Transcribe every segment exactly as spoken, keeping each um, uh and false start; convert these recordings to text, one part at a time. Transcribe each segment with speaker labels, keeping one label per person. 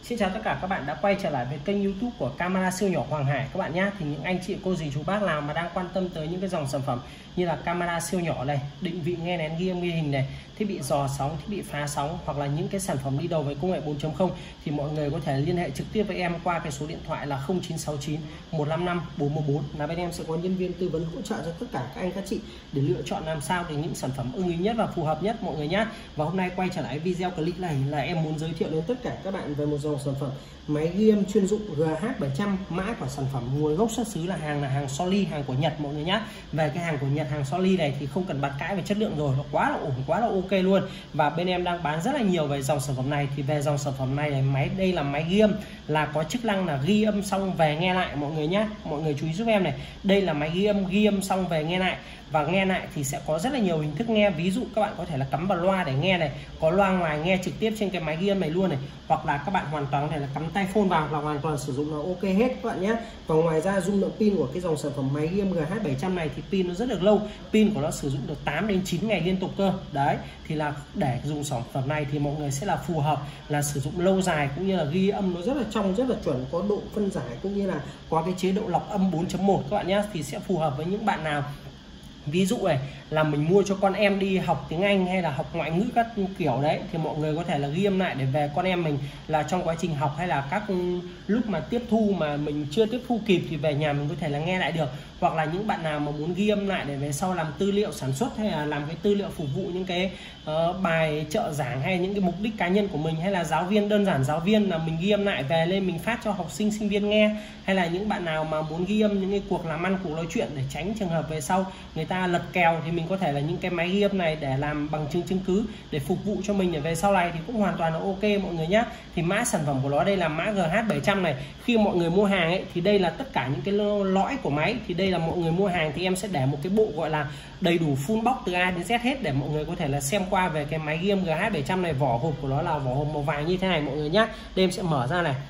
Speaker 1: Xin chào tất cả các bạn đã quay trở lại với kênh YouTube của camera siêu nhỏ Hoàng Hải các bạn nhé. Thì những anh chị cô dì chú bác nào mà đang quan tâm tới những cái dòng sản phẩm như là camera siêu nhỏ này, định vị nghe nén ghi âm ghi hình này, thiết bị dò sóng, thiết bị phá sóng hoặc là những cái sản phẩm đi đầu với công nghệ bốn chấm không thì mọi người có thể liên hệ trực tiếp với em qua cái số điện thoại là không chín sáu chín một năm năm bốn một bốn, là bên em sẽ có nhân viên tư vấn hỗ trợ cho tất cả các anh các chị để lựa chọn làm sao để những sản phẩm ưng ý nhất và phù hợp nhất mọi người nhé. Và hôm nay quay trở lại video clip này là em muốn giới thiệu đến tất cả các bạn về một dòng sản phẩm máy ghi âm chuyên dụng G H bảy trăm. Mã của sản phẩm nguồn gốc xuất xứ là hàng là hàng Soli, hàng của Nhật mọi người nhé. Về cái hàng của Nhật, hàng Soli này thì không cần bàn cãi về chất lượng rồi, nó quá là ổn, quá là ok luôn. Và bên em đang bán rất là nhiều về dòng sản phẩm này. Thì về dòng sản phẩm này, này máy đây là máy ghi âm là có chức năng là ghi âm xong về nghe lại mọi người nhé. Mọi người chú ý giúp em này, đây là máy ghi âm ghi âm xong về nghe lại. Và nghe lại thì sẽ có rất là nhiều hình thức nghe, ví dụ các bạn có thể là cắm vào loa để nghe này, có loa ngoài nghe trực tiếp trên cái máy ghi âm này luôn này, hoặc là các bạn hoàn toàn có thể là cắm tai phone vào là hoàn toàn sử dụng là ok hết các bạn nhé. Và ngoài ra dung lượng pin của cái dòng sản phẩm máy ghi âm G H bảy trăm này thì pin nó rất được lâu, pin của nó sử dụng được tám đến chín ngày liên tục cơ. Đấy thì là để dùng sản phẩm này thì mọi người sẽ là phù hợp là sử dụng lâu dài, cũng như là ghi âm nó rất là trong, rất là chuẩn, có độ phân giải cũng như là có cái chế độ lọc âm bốn chấm một các bạn nhé, thì sẽ phù hợp với những bạn nào ví dụ này là mình mua cho con em đi học tiếng Anh hay là học ngoại ngữ các kiểu đấy, thì mọi người có thể là ghi âm lại để về con em mình là trong quá trình học hay là các lúc mà tiếp thu mà mình chưa tiếp thu kịp thì về nhà mình có thể là nghe lại được. Hoặc là những bạn nào mà muốn ghi âm lại để về sau làm tư liệu sản xuất hay là làm cái tư liệu phục vụ những cái uh, bài trợ giảng hay những cái mục đích cá nhân của mình, hay là giáo viên đơn giản giáo viên là mình ghi âm lại về lên mình phát cho học sinh sinh viên nghe, hay là những bạn nào mà muốn ghi âm những cái cuộc làm ăn cuộc nói chuyện để tránh trường hợp về sau người ta lật kèo thì mình có thể là những cái máy ghi âm này để làm bằng chứng chứng cứ để phục vụ cho mình để về sau này thì cũng hoàn toàn là ok mọi người nhé. Thì mã sản phẩm của nó đây là mã G H bảy trăm này. Khi mọi người mua hàng ấy thì đây là tất cả những cái lõi của máy, thì đây là mọi người mua hàng thì em sẽ để một cái bộ gọi là đầy đủ full box từ A đến Z hết để mọi người có thể là xem qua về cái máy ghi âm G H bảy trăm này. Vỏ hộp của nó là vỏ hộp màu vàng như thế này mọi người nhé. Đây em sẽ mở ra này.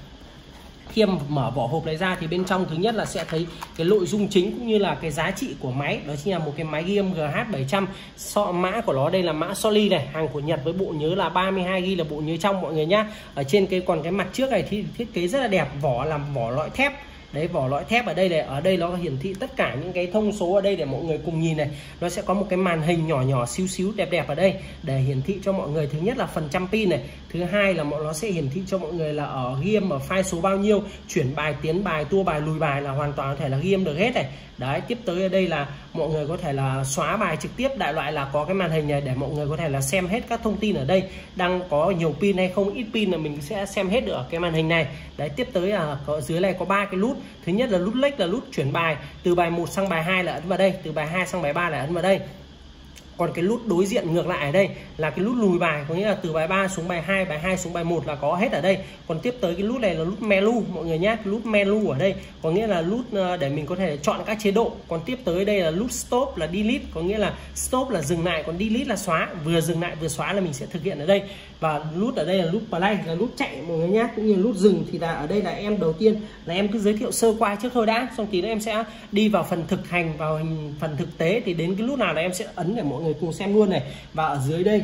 Speaker 1: Khi em mở vỏ hộp này ra thì bên trong thứ nhất là sẽ thấy cái nội dung chính cũng như là cái giá trị của máy, đó chính là một cái máy ghi âm G H bảy trăm. So, mã của nó đây là mã Soli này, hàng của Nhật với bộ nhớ là ba mươi hai gi ga bai là bộ nhớ trong mọi người nhá. Ở trên cái còn cái mặt trước này thì thiết kế rất là đẹp, vỏ làm vỏ loại thép. Đấy, vỏ lõi thép ở đây này, ở đây nó hiển thị tất cả những cái thông số ở đây để mọi người cùng nhìn này. Nó sẽ có một cái màn hình nhỏ nhỏ xíu xíu đẹp đẹp ở đây để hiển thị cho mọi người thứ nhất là phần trăm pin này, thứ hai là nó sẽ hiển thị cho mọi người là ở ghi âm ở file số bao nhiêu, chuyển bài, tiến bài, tua bài, lùi bài là hoàn toàn có thể là ghi âm được hết này. Đấy, tiếp tới ở đây là mọi người có thể là xóa bài trực tiếp, đại loại là có cái màn hình này để mọi người có thể là xem hết các thông tin ở đây, đang có nhiều pin hay không, ít pin là mình sẽ xem hết được ở cái màn hình này. Đấy, tiếp tới là có dưới này có ba cái nút. Thứ nhất là nút lệch là nút chuyển bài, từ bài một sang bài hai là ấn vào đây, từ bài hai sang bài ba là ấn vào đây. Còn cái nút đối diện ngược lại ở đây là cái nút lùi bài, có nghĩa là từ bài ba xuống bài hai, bài hai xuống bài một là có hết ở đây. Còn tiếp tới cái nút này là nút menu mọi người nhé, nút menu ở đây có nghĩa là nút để mình có thể chọn các chế độ. Còn tiếp tới đây là nút stop là delete, có nghĩa là stop là dừng lại, còn delete là xóa, vừa dừng lại vừa xóa là mình sẽ thực hiện ở đây. Và nút ở đây là nút play là nút chạy mọi người nhé, cũng như nút dừng thì là ở đây là em đầu tiên là em cứ giới thiệu sơ qua trước thôi đã, xong tí nữa em sẽ đi vào phần thực hành, vào phần thực tế thì đến cái nút nào là em sẽ ấn để mọi người cùng xem luôn này. Và ở dưới đây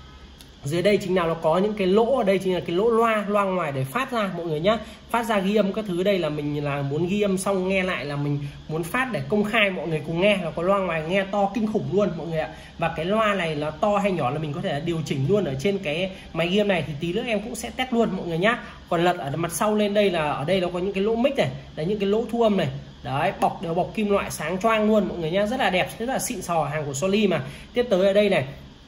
Speaker 1: dưới đây chính là nó có những cái lỗ, ở đây chính là cái lỗ loa loa ngoài để phát ra mọi người nhé, phát ra ghi âm các thứ. Đây là mình là muốn ghi âm xong nghe lại, là mình muốn phát để công khai mọi người cùng nghe, là có loa ngoài nghe to kinh khủng luôn mọi người ạ. Và cái loa này là to hay nhỏ là mình có thể là điều chỉnh luôn ở trên cái máy ghi âm này, thì tí nữa em cũng sẽ test luôn mọi người nhá. Còn lật ở mặt sau lên đây là ở đây nó có những cái lỗ mic này, là những cái lỗ thu âm này. Đấy, bọc đều bọc kim loại sáng choang luôn mọi người nhá, rất là đẹp, rất là xịn sò, hàng của Soli mà. Tiếp tới ở đây này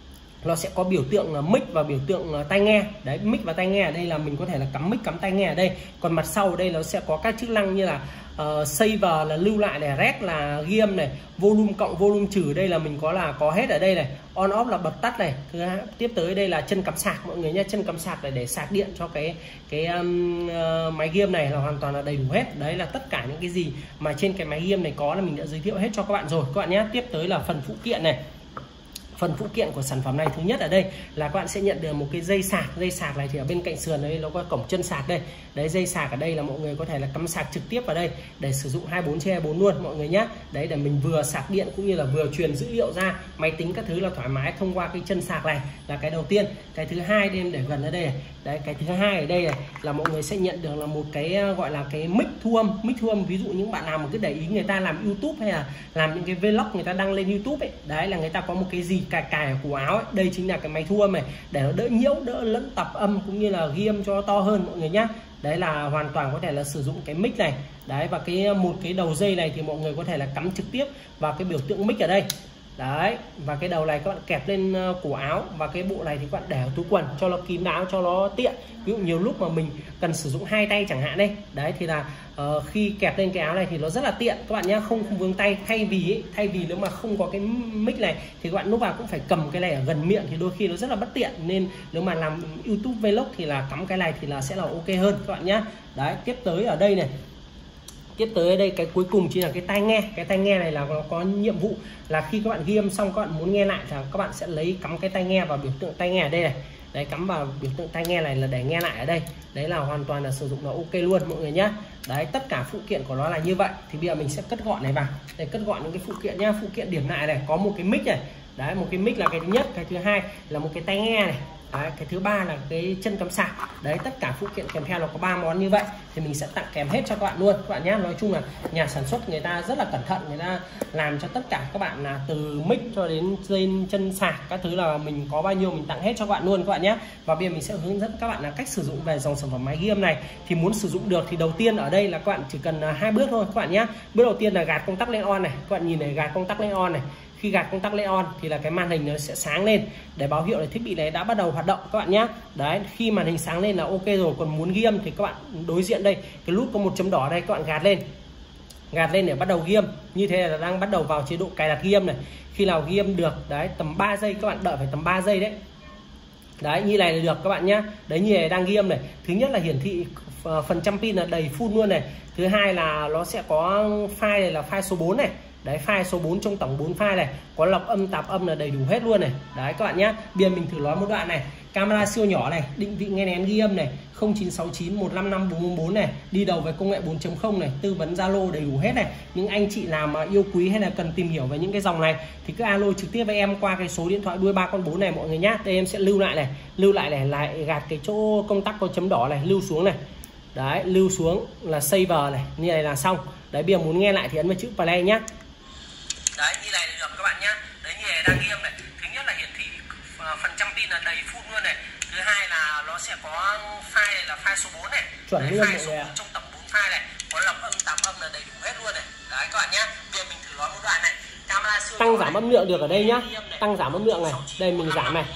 Speaker 1: nó sẽ có biểu tượng mic và biểu tượng tai nghe. Đấy, mic và tai nghe ở đây là mình có thể là cắm mic cắm tai nghe ở đây. Còn mặt sau ở đây nó sẽ có các chức năng như là uh, save là lưu lại này, rec là ghi âm này, volume cộng volume trừ đây là mình có là có hết ở đây này, on off là bật tắt này. Thứ hai, tiếp tới đây là chân cắm sạc mọi người nhé, chân cắm sạc này để sạc điện cho cái cái um, uh, máy ghi âm này là hoàn toàn là đầy đủ hết. Đấy là tất cả những cái gì mà trên cái máy ghi âm này có là mình đã giới thiệu hết cho các bạn rồi các bạn nhé. Tiếp tới là phần phụ kiện này. phần phụ kiện của sản phẩm này, thứ nhất ở đây là các bạn sẽ nhận được một cái dây sạc. Dây sạc này thì ở bên cạnh sườn đấy nó có cổng chân sạc đây. Đấy, dây sạc ở đây là mọi người có thể là cắm sạc trực tiếp vào đây để sử dụng hai mươi bốn trên hai mươi bốn luôn mọi người nhé. Đấy, để mình vừa sạc điện cũng như là vừa truyền dữ liệu ra máy tính các thứ là thoải mái thông qua cái chân sạc này, là cái đầu tiên. Cái thứ hai đem để gần ở đây này. Đấy, cái thứ hai ở đây này là mọi người sẽ nhận được là một cái gọi là cái mic thu âm. Mic thu âm ví dụ những bạn nào mà cứ để ý người ta làm YouTube hay là làm những cái vlog người ta đăng lên YouTube ấy, đấy là người ta có một cái gì cài cài ở cổ áo ấy. Đây chính là cái máy thu âm này để nó đỡ nhiễu, đỡ lẫn tập âm cũng như là ghi âm cho to hơn mọi người nhé. Đấy là hoàn toàn có thể là sử dụng cái mic này. Đấy, và cái một cái đầu dây này thì mọi người có thể là cắm trực tiếp vào cái biểu tượng mic ở đây. Đấy, và cái đầu này các bạn kẹp lên cổ áo, và cái bộ này thì các bạn để ở túi quần cho nó kín đáo, cho nó tiện. Ví dụ nhiều lúc mà mình cần sử dụng hai tay chẳng hạn đây, đấy thì là uh, khi kẹp lên cái áo này thì nó rất là tiện các bạn nhé, không, không vướng tay. Thay vì ấy, thay vì nếu mà không có cái mic này thì các bạn lúc nào cũng phải cầm cái này ở gần miệng thì đôi khi nó rất là bất tiện, nên nếu mà làm YouTube vlog thì là cắm cái này thì là sẽ là ok hơn các bạn nhé. Đấy, tiếp tới ở đây này, tiếp tới ở đây cái cuối cùng chính là cái tai nghe. Cái tai nghe này là nó có nhiệm vụ là khi các bạn ghi âm xong các bạn muốn nghe lại thì các bạn sẽ lấy cắm cái tai nghe vào biểu tượng tai nghe ở đây này. Đấy, cắm vào biểu tượng tai nghe này là để nghe lại ở đây. Đấy là hoàn toàn là sử dụng là ok luôn mọi người nhé. Đấy, tất cả phụ kiện của nó là như vậy. Thì bây giờ mình sẽ cất gọn này vào. Để cất gọn những cái phụ kiện nhá. Phụ kiện điểm lại này có một cái mic này. Đấy, một cái mic là cái thứ nhất. Cái thứ hai là một cái tai nghe này. Đấy, cái thứ ba là cái chân cắm sạc. Đấy, tất cả phụ kiện kèm theo nó có ba món như vậy thì mình sẽ tặng kèm hết cho các bạn luôn các bạn nhé. Nói chung là nhà sản xuất người ta rất là cẩn thận, người ta làm cho tất cả các bạn là từ mic cho đến dây chân sạc các thứ là mình có bao nhiêu mình tặng hết cho các bạn luôn các bạn nhé. Và bây giờ mình sẽ hướng dẫn các bạn là cách sử dụng về dòng sản phẩm máy ghi âm này. Thì muốn sử dụng được thì đầu tiên ở đây là các bạn chỉ cần hai bước thôi các bạn nhé. Bước đầu tiên là gạt công tắc lên on này, các bạn nhìn này, gạt công tắc lên on này. Khi gạt công tắc lên on thì là cái màn hình nó sẽ sáng lên để báo hiệu là thiết bị này đã bắt đầu hoạt động các bạn nhé. Đấy, khi màn hình sáng lên là ok rồi. Còn muốn ghi âm thì các bạn đối diện đây, cái nút có một chấm đỏ đây, các bạn gạt lên. Gạt lên để bắt đầu ghi âm. Như thế là đang bắt đầu vào chế độ cài đặt ghi âm này. Khi nào ghi âm được, đấy, tầm ba giây các bạn đợi phải tầm ba giây đấy. Đấy, như này là được các bạn nhé. Đấy, như này đang ghi âm này. Thứ nhất là hiển thị phần trăm pin là đầy full luôn này. Thứ hai là nó sẽ có file này là file số bốn này. Đấy, file số bốn trong tổng bốn file này, có lọc âm tạp âm là đầy đủ hết luôn này. Đấy các bạn nhé. Bây giờ mình thử nói một đoạn này. Camera siêu nhỏ này, định vị nghe nén ghi âm này, không chín sáu chín một năm năm bốn bốn bốn này, đi đầu với công nghệ bốn chấm không này, tư vấn Zalo đầy đủ hết này. Những anh chị nào mà yêu quý hay là cần tìm hiểu về những cái dòng này thì cứ alo trực tiếp với em qua cái số điện thoại đuôi ba con bốn này mọi người nhé. Đây em sẽ lưu lại này, lưu lại này, lại gạt cái chỗ công tắc có chấm đỏ này, lưu xuống này. Đấy, lưu xuống là save này, như này là xong. Đấy, bây giờ muốn nghe lại thì ấn vào chữ play nhé. Đấy, như này là được các bạn nhé. Đấy, như này đang ghi âm này. Thứ nhất là hiển thị phần trăm pin là đầy full luôn này. Thứ hai là nó sẽ có file này là file số bốn này. Chuẩn luôn mọi người ạ. Trong tổng bốn file này, có lọc âm tạp âm là đầy đủ hết luôn này. Đấy các bạn nhé. Bây giờ mình thử nói một đoạn này. Camera siêu tăng giảm âm lượng được ở đây nhá. Tăng giảm âm lượng này. Đây mình giảm này.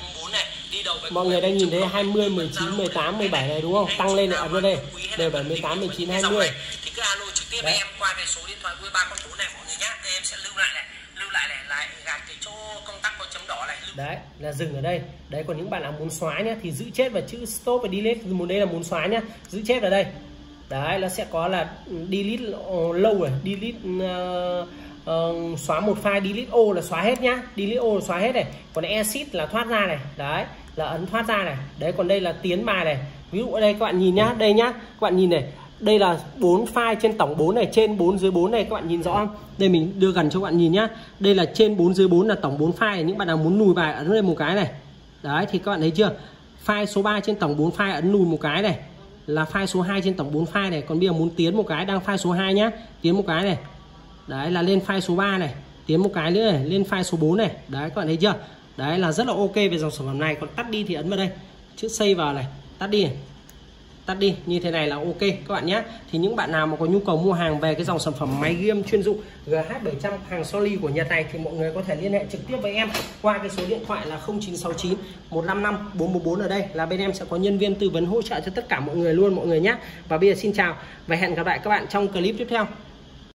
Speaker 1: Mọi người đây nhìn thấy hai mươi, mười chín, mười tám, mười bảy này đúng không? Tăng lên này, ấn vào đây. Đều bảy, mười tám, mười chín, hai mươi. Thì cứ alo trực tiếp với em qua cái số điện thoại đuôi ba con bốn này mọi người nhé. Đây em sẽ lưu lại này, lưu lại này, lại gạt cái chỗ công tắc có chấm đỏ này. Đấy, là dừng ở đây. Đấy, còn những bạn nào muốn xóa nhá thì giữ chết vào chữ stop và delete. Muốn đây là muốn xóa nhá, giữ chết vào đây. Đấy, nó sẽ có là delete lâu rồi, delete uh, uh, xóa một file, delete O là xóa hết nhá, delete O là xóa hết này. Còn exit là thoát ra này. Đấy, là ấn thoát ra này. Đấy, còn đây là tiến bài này. Ví dụ ở đây các bạn nhìn nhá, đây nhá, các bạn nhìn này. Đây là bốn file trên tổng bốn này, trên bốn dưới bốn này, các bạn nhìn rõ không? Đây mình đưa gần cho các bạn nhìn nhá. Đây là trên bốn dưới bốn là tổng bốn file này. Những bạn nào muốn lùi bài ấn lên một cái này. Đấy, thì các bạn thấy chưa? File số ba trên tổng bốn file ấn lùi một cái này. Là file số hai trên tổng bốn file này. Còn bây giờ muốn tiến một cái, đang file số hai nhá. Tiến một cái này. Đấy, là lên file số ba này. Tiến một cái nữa này, lên file số bốn này. Đấy, các bạn thấy chưa? Đấy là rất là ok về dòng sản phẩm này. Còn tắt đi thì ấn vào đây, chữ save vào này, tắt đi này. Tắt đi, như thế này là ok các bạn nhé. Thì những bạn nào mà có nhu cầu mua hàng về cái dòng sản phẩm máy ghi âm chuyên dụng G H bảy trăm hàng Soli của Nhật này thì mọi người có thể liên hệ trực tiếp với em qua cái số điện thoại là không chín sáu chín một năm năm bốn bốn bốn. Ở đây là bên em sẽ có nhân viên tư vấn hỗ trợ cho tất cả mọi người luôn mọi người nhé. Và bây giờ xin chào và hẹn gặp lại các bạn trong clip tiếp theo.